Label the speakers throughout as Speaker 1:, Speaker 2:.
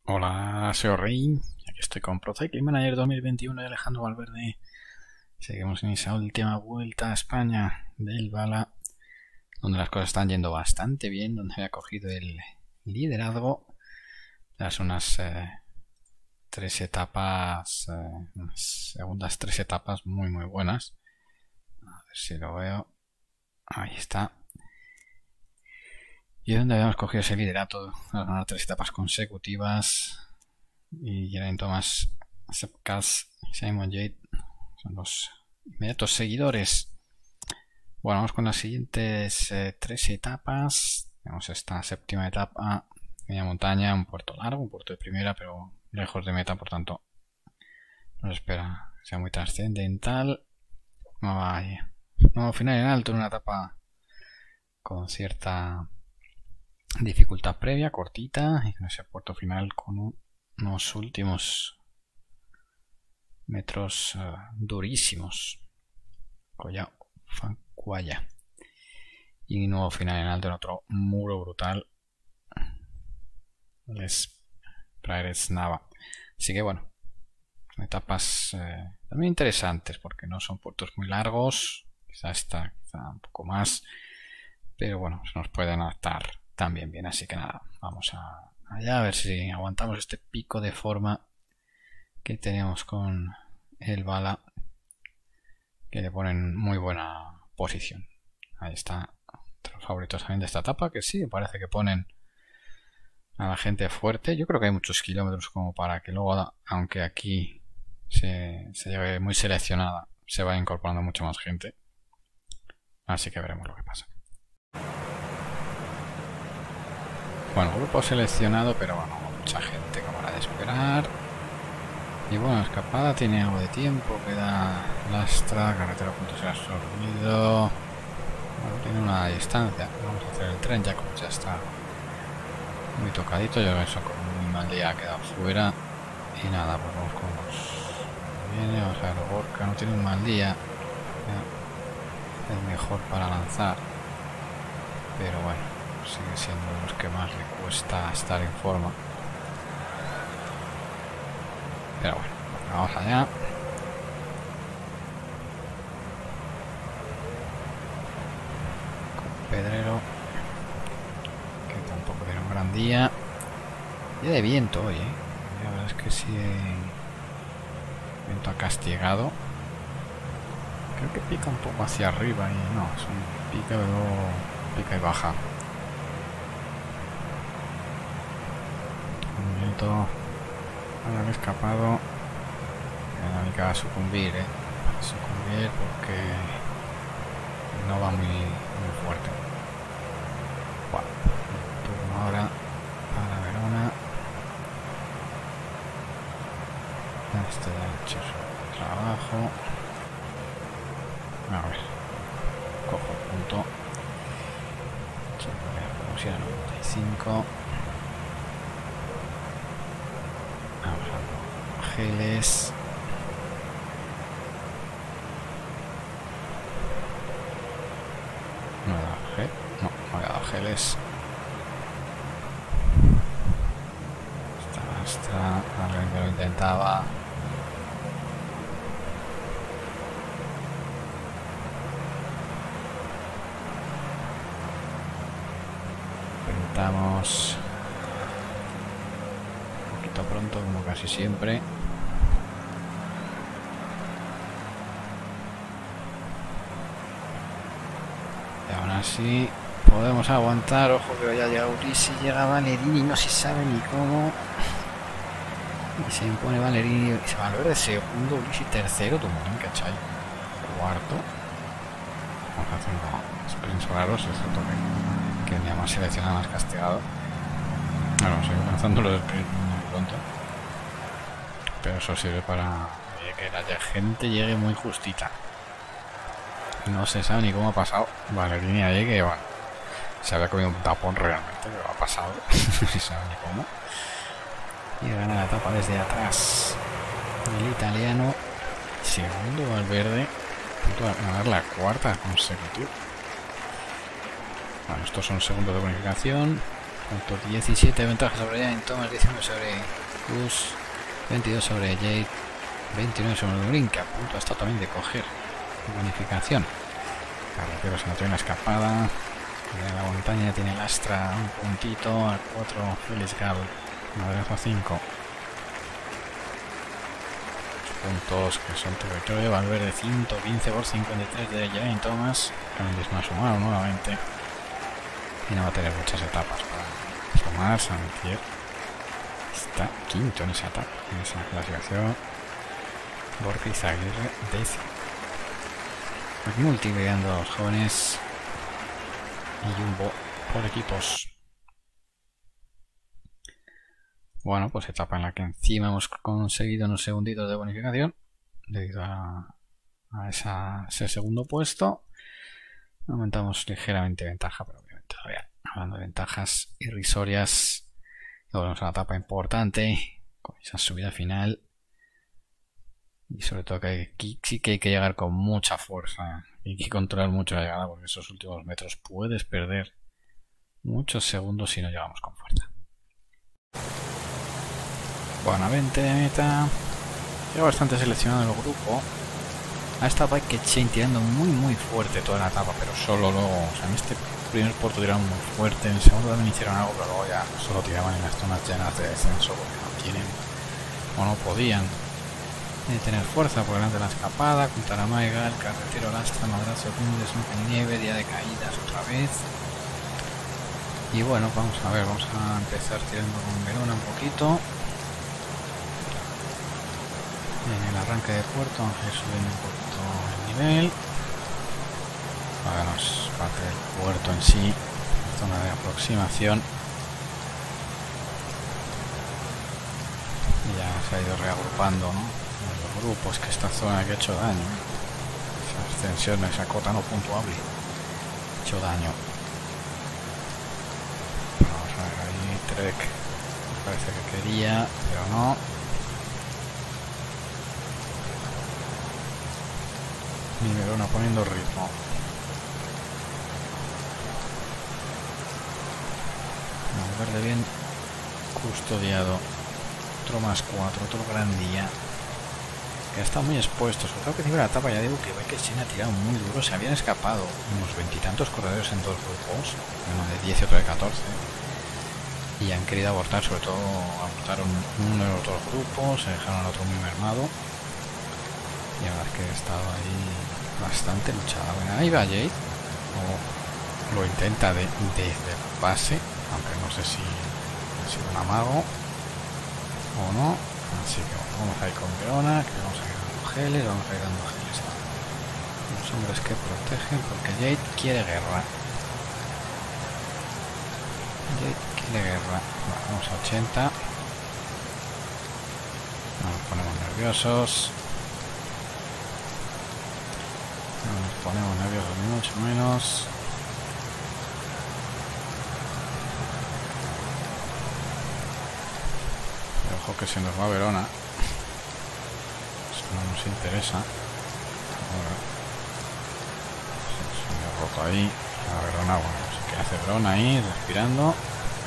Speaker 1: Hola, soy Rey. Aquí estoy con Pro Cycling Manager 2021 de Alejandro Valverde. Seguimos en esa última vuelta a España del Bala, donde las cosas están yendo bastante bien, donde he cogido el liderazgo tras unas tres etapas, unas segundas tres etapas muy buenas. A ver si lo veo. Ahí está. Y donde habíamos cogido ese liderato, ganar tres etapas consecutivas. Y Geraint Thomas, Sepp Kuss y Simon Yates son los inmediatos seguidores. Bueno, vamos con las siguientes tres etapas. Tenemos esta séptima etapa, media montaña, un puerto largo, un puerto de primera, pero lejos de meta, por tanto nos espera que sea muy trascendental. Nuevo final en alto en una etapa con cierta dificultad previa, cortita, y con ese puerto final con unos últimos metros durísimos. Collao Fancuaya. Y nuevo final en alto en otro muro brutal. Les Praeres Nava. Así que bueno, son etapas también interesantes porque no son puertos muy largos. Quizá un poco más. Pero bueno, se nos pueden adaptar también bien. Así que nada, vamos allá a ver si aguantamos este pico de forma que tenemos con el Bala, que le ponen muy buena posición. Ahí está, entre los favoritos también de esta etapa, que sí, parece que ponen a la gente fuerte. Yo creo que hay muchos kilómetros como para que luego, aunque aquí se lleve muy seleccionada, se vaya incorporando mucho más gente. Así que veremos lo que pasa. Bueno, grupo seleccionado, pero bueno, mucha gente como la de esperar. Y bueno, escapada tiene algo de tiempo, queda lastra, carretera a punto de ser absorbido. Bueno, tiene una distancia. Vamos a hacer el tren ya como ya está muy tocadito. Yo eso con muy mal día ha quedado fuera. Y nada, pues vamos con los... Viene, vamos a ver, Gorka no tiene un mal día. Es mejor para lanzar. Pero bueno, sigue siendo los que más le cuesta estar en forma. Pero bueno, vamos allá. Con Pedrero, que tampoco tiene un gran día. Día de viento hoy, la verdad es que sí, el viento ha castigado. Creo que pica un poco hacia arriba y no, es un pica, luego pica y baja. Un viento ahora escapado. La dinámica va a sucumbir, va a sucumbir porque no va muy fuerte. Bueno, turno ahora para Verona. Este ya ha hecho su trabajo. A ver, cojo el punto. Podemos ir a 95. Vamos a geles. No he dado gel. No he dado geles. Hasta alguien que lo intentaba. Intentamos un poquito pronto, como casi siempre. Y aún así podemos aguantar. Ojo que ya llega Ulises, llega Valerini, no se sabe ni cómo. Y se impone Valerini, y se va a Valverde segundo, Ulises tercero, Dumoulin, ¿cachai? Cuarto. Vamos haciendo sprints raros, excepto que venía más seleccionado, más castigado. Bueno, sigo lanzando los sprints muy pronto. Pero eso sirve para que la gente llegue muy justita. No se sabe ni cómo ha pasado Valerini ahí, que bueno, se había comido un tapón realmente, pero ha pasado. No se sabe ni cómo. Y gana la etapa desde atrás el italiano. Segundo Valverde, a punto de ganar la cuarta consecutiva. Bueno, estos son segundos de bonificación. Punto 17 de ventaja sobre Geraint Thomas, 19 sobre Cruz, 22 sobre Jade, 29 sobre Dumoulin, que a punto está también de coger bonificación. Carretero se notó en la escapada. En la montaña tiene el Astra un puntito, a 4 Félix Gal, Madrazo 5. Puntos que son territorio de Valverde, 115 por 53 de Geraint Thomas. Cavendish no ha sumado nuevamente y no va a tener muchas etapas para sumar. Saint-Pierre está quinto en esa etapa, en esa clasificación. Borja Izaguirre décimo. McNulty guiando a los jóvenes y Jumbo por equipos. Bueno, pues etapa en la que encima hemos conseguido unos segunditos de bonificación debido a ese segundo puesto. Aumentamos ligeramente ventaja, pero obviamente todavía hablando de ventajas irrisorias. Y volvemos a la etapa importante con esa subida final. Y sobre todo que sí que hay que llegar con mucha fuerza. Hay que controlar mucho la llegada porque esos últimos metros puedes perder muchos segundos si no llegamos con fuerza. Bueno, 20 de meta. Llega bastante seleccionado el grupo. A esta Bike Chain tirando muy fuerte toda la etapa, pero solo luego, o sea, en este primer puerto tiraron muy fuerte, en el segundo también hicieron algo, pero luego ya solo tiraban en las zonas llenas de descenso porque no tienen o no podían tener fuerza por delante de la escapada. Con Taramaiga, el carretero Lastra, Madrazo, Cundes, Nieve, día de caídas otra vez. Y bueno, vamos a ver, vamos a empezar tirando con Verona un poquito. En el arranque de puerto vamos a ir subiendo un poquito el nivel. Ahora nos parte del puerto en sí, zona de aproximación. Y ya se ha ido reagrupando, ¿no? Los grupos, que esta zona que ha hecho daño. Esa extensión, esa cota no puntuable, ha hecho daño. Vamos a ver ahí, Trek. Me parece que quería, pero no. Y Verona poniendo ritmo. Verde bien custodiado. Otro más 4, otro gran día. Que ha estado muy expuesto. Sobre todo que principio de la etapa ya digo que Bike ha tirado muy duro. Se habían escapado unos 20 y tantos corredores en dos grupos. Uno de 10 y otro de 14. Y han querido abortar, sobre todo abortaron uno de los dos grupos. Se dejaron al otro muy mermado. Y la verdad es que estaba ahí bastante luchada. Bueno, ahí va Jade. O lo intenta desde el pase. Aunque no sé si ha sido un amago o no. Así que bueno, vamos a ir con Verona, que vamos a ir dando geles, vamos a ir dando geles a los hombres que protegen, porque Jade quiere guerra. Jade quiere guerra. Bueno, vamos a 80. Nos ponemos nerviosos. Nos ponemos nerviosos ni mucho menos. Ojo que se nos va Verona. Eso no nos interesa. Se me ha roto ahí. A Verona, bueno, no sé qué hace Verona ahí, respirando.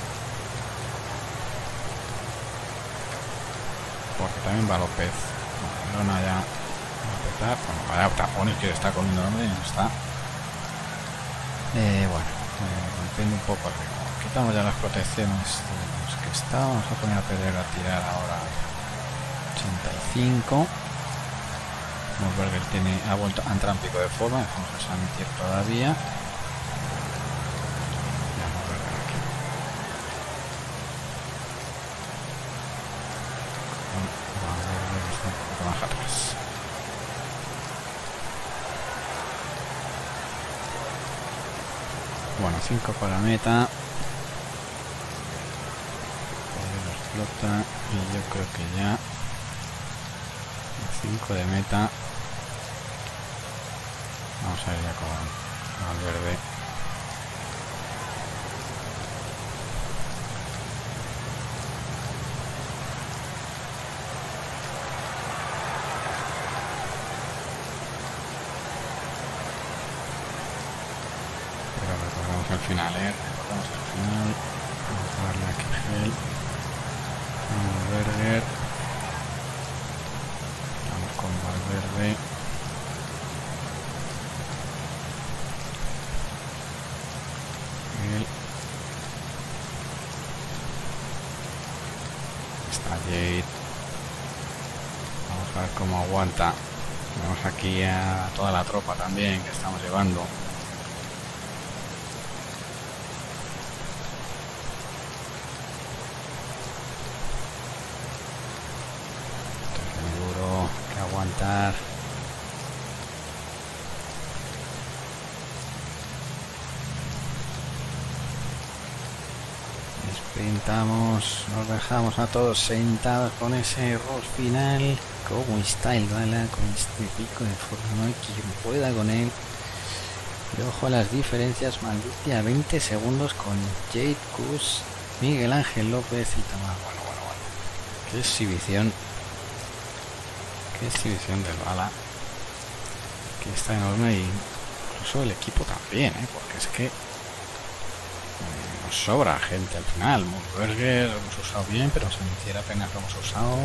Speaker 1: Porque también va López. Bueno, Verona ya va a petar. Bueno, vaya tapones que está comiendo el hombre y no está. Bueno, depende un poco el ritmo. Quitamos ya las protecciones de los que está. Vamos a poner a Pedrero a tirar ahora 85. Vamos a ver que él ha vuelto a entrar en pico de forma. Dejamos a Saint-Pierre todavía. Y vamos a ver aquí. Vamos a ver que está un poco más atrás. Bueno, 5 para meta. Explota y yo creo que ya 5 de meta. Vamos a ir ya con Valverde. Pero recordamos al final, recordamos al final. Miguel. Valverde. Vamos con Valverde. Miguel. Está Jade. Vamos a ver cómo aguanta. Vemos aquí a toda la tropa también que estamos llevando. Aguantar. Sprintamos, nos dejamos a todos sentados con ese error final. Cómo está el bala con este pico de forma, no hay quien pueda con él. Y ojo a las diferencias, maldita, 20 segundos con Jade Kus, Miguel Ángel López y Tomás. Bueno. Qué exhibición. Qué exhibición del bala, que está enorme, y incluso el equipo también, porque es que nos sobra gente al final. Burger lo hemos usado bien, pero se me hiciera apenas lo hemos usado.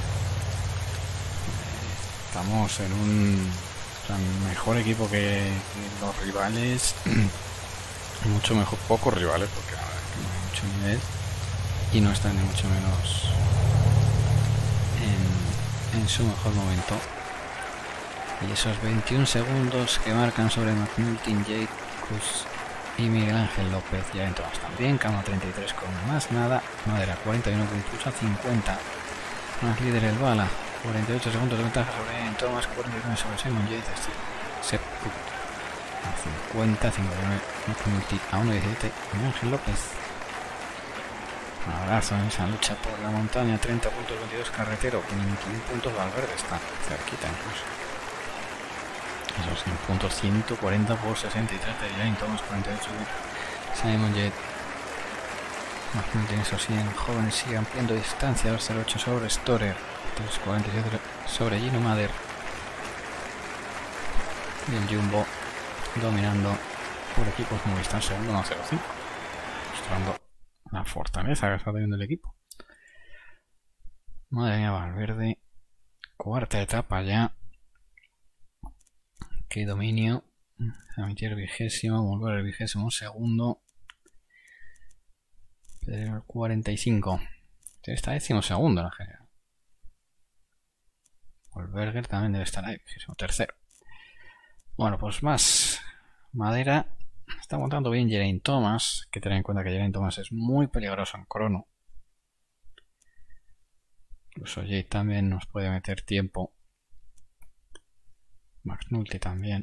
Speaker 1: Estamos en un mejor equipo que los rivales, mucho mejor, pocos rivales, porque la verdad es que no hay mucho nivel y no están ni mucho menos en su mejor momento. Y esos 21 segundos que marcan sobre McNulty, Jade Kus y Miguel Ángel López, ya en todas también. Cama 33 con más nada, Madera 41 con impulso a 50, más líder el bala, 48 segundos de ventaja sobre Thomas, 49 sobre Simon Yates, a 50, 59 McNulty a 1.17 Miguel Ángel López. Un abrazo en esa lucha por la montaña. 30 puntos, 22 Carretero, 21 puntos Valverde, está cerquita incluso. Esos 100 puntos, 140 por 63 de Jane Thomas, 48 de Simon Yates. McNulty, esos 100 jóvenes sigue ampliando distancia, 2.08 sobre Storer, 3.47 sobre Gino Mader. Y el Jumbo dominando por equipos Movistar, segundo 1.05, mostrando la fortaleza que está teniendo el equipo. Madre mía, Valverde, cuarta etapa ya. Qué dominio. Samitier 20º, volver el 22º. Pero el 45. Está 12º en la general. Volberger también debe estar ahí, 23º. Bueno, pues más Madera. Está aguantando bien Geraint Thomas. Hay que tener en cuenta que Geraint Thomas es muy peligroso en crono. Incluso Jade también nos puede meter tiempo. McNulty también.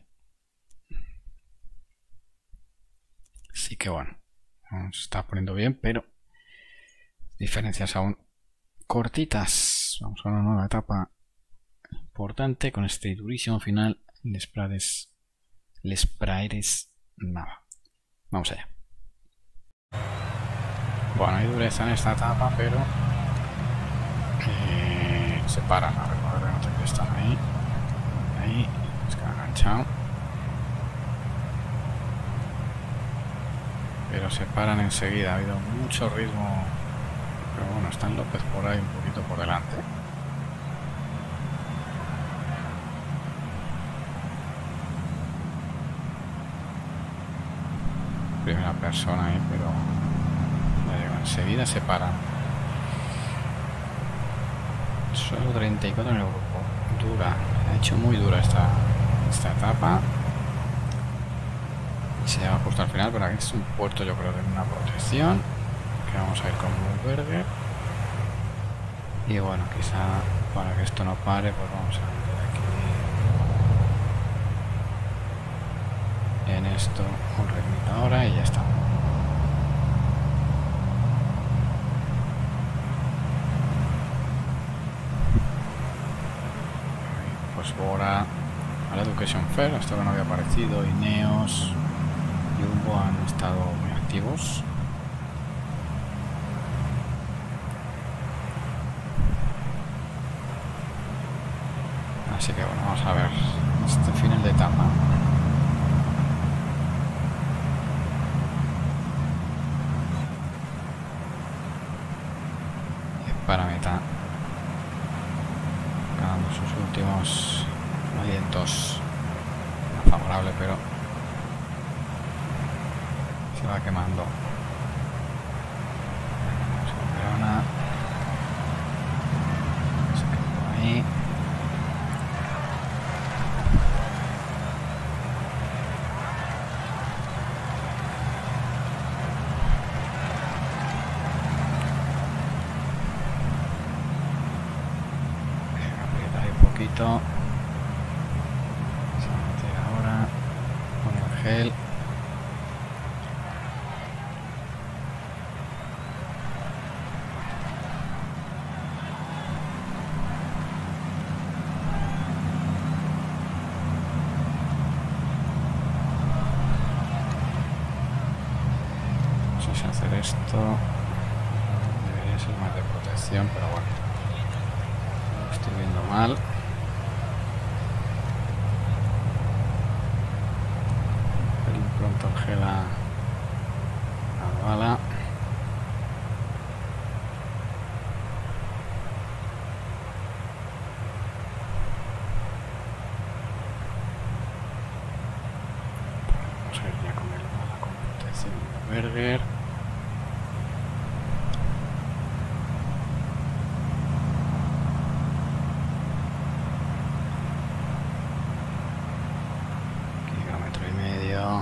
Speaker 1: Así que bueno, nos está poniendo bien, pero diferencias aún cortitas. Vamos a una nueva etapa importante con este durísimo final. Les Praeres nada. Vamos allá. Bueno, hay dureza en esta etapa, pero se paran. A ver, no que están ahí. Ahí, es que han enganchado. Pero se paran enseguida. Ha habido mucho ritmo. Pero bueno, está López por ahí un poquito por delante. Primera persona ahí, pero ya llegó enseguida, se para. Solo 34 en el grupo. Dura, ha hecho muy dura esta etapa. Y se llama justo al final, pero aquí es un puerto, yo creo, de una protección. Que vamos a ir con Burger. Y bueno, quizá para que esto no pare, pues vamos a meter aquí en esto un ritmito ahora y ya está. Pues Bora a la Education Fair, hasta que no había aparecido. Ineos y Jumbo han estado muy activos. Así que bueno, vamos a ver este final de etapa. para meta, ganando sus últimos alientos. No favorable, pero se va quemando. Verona se quedó ahí. Se va a meter ahora con el gel. No sé si hacer esto debería ser más de protección, pero bueno, lo estoy viendo mal. Pronto el gel a la bala. Vamos a ir ya con el bala con protección de Berger. Kilómetro y medio.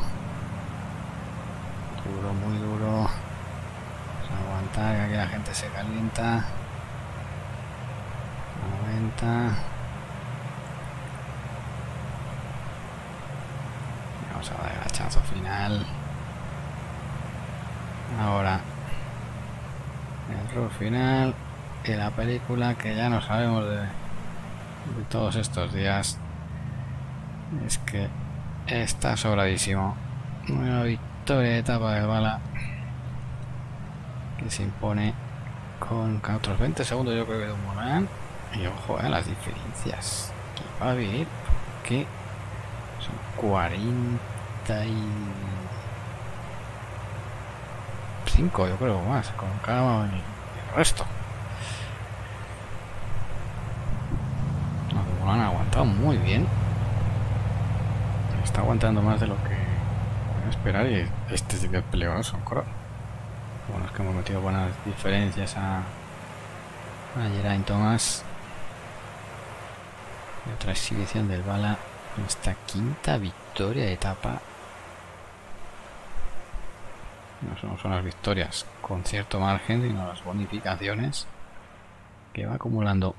Speaker 1: Duro, muy duro. Vamos a aguantar, que aquí la gente se calienta. 90. Vamos a dar el hachazo final. Ahora el error final de la película que ya no sabemos de todos estos días. Es que está sobradísimo. Una victoria de etapa de bala que se impone con otros 20 segundos, yo creo que de un Moran. Y ojo a las diferencias que va a venir, porque son 45, yo creo, más con cada el resto. No, como lo han aguantado muy bien, está aguantando más de lo que pueden esperar, y este sí que es peligroso. Bueno, es que hemos metido buenas diferencias a Geraint Thomas. Y otra exhibición del bala, esta quinta victoria de etapa. No son las victorias con cierto margen, sino las bonificaciones que va acumulando.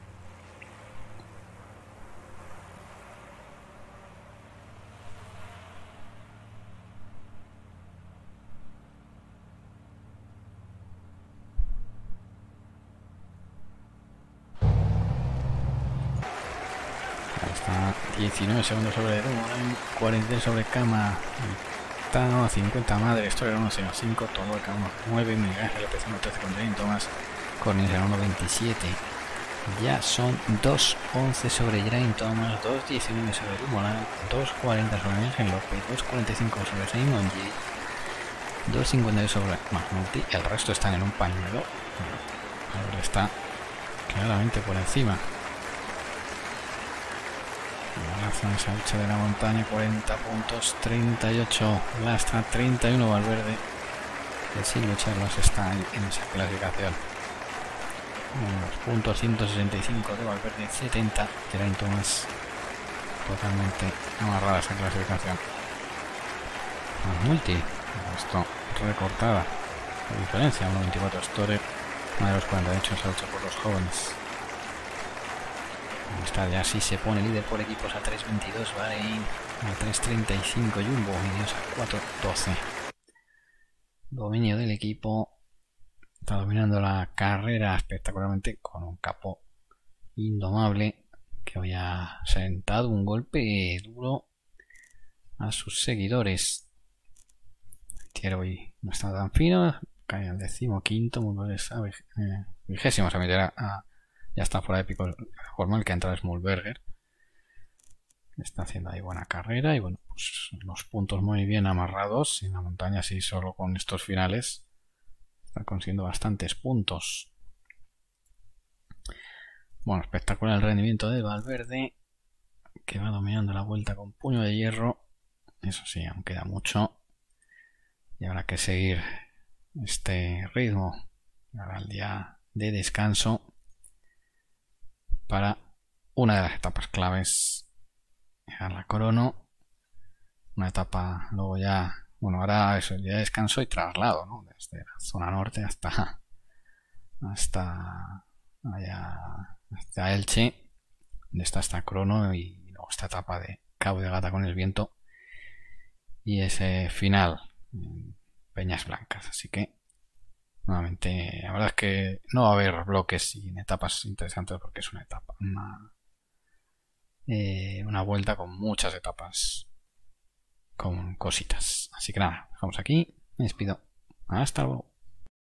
Speaker 1: Ahí está, 19 segundos sobre Dumoulin, 43 sobre Kama, 50 Madre, esto era 1.05, todo acá 1.9, Miguel LPC 1.13 con Geraint Thomas, Cornins era 1.27. Ya son 2.11 sobre Geraint Thomas, 2.19 sobre Dumoulin, 2.40 sobre Miguel López, 2.45 sobre Simon G, 2.52 sobre Mahmoudi. El resto están en un pañuelo. Ahora está claramente por encima. En esa lucha de la montaña, 40 puntos, 38 Lastra, 31 Valverde, que sin lucharlos está ahí en esa clasificación. Los puntos, 165 de Valverde, 70 Geraint Thomas, totalmente amarrada esa clasificación. Multi, esto recortada la diferencia, 1.24 Storer, una de los 48 esa lucha por los jóvenes. Está ya sí se pone líder por equipos a 3.22 Bahrein, a 3.35 Jumbo y Dios a 4.12. Dominio del equipo, está dominando la carrera espectacularmente con un capo indomable que hoy ha sentado un golpe duro a sus seguidores. Tiero hoy no está tan fino, cae al 15º, Mulberger a 20º, se meterá a... Ya está fuera de pico formal, que entra es Mulberger. Está haciendo ahí buena carrera y bueno, pues los puntos muy bien amarrados. En la montaña sí, solo con estos finales está consiguiendo bastantes puntos. Bueno, espectacular el rendimiento de Valverde, que va dominando la vuelta con puño de hierro. Eso sí, aún queda mucho y habrá que seguir este ritmo para el día de descanso para una de las etapas claves, la crono, una etapa luego ya, bueno, ahora eso, el día de descanso y traslado, ¿no? Desde la zona norte hasta allá, hasta Elche, donde está esta crono y luego esta etapa de Cabo de Gata con el viento y ese final en Peñas Blancas. Así que nuevamente, la verdad es que no va a haber bloques y en etapas interesantes porque es una etapa, una vuelta con muchas etapas con cositas. Así que nada, dejamos aquí. Me despido. Hasta luego.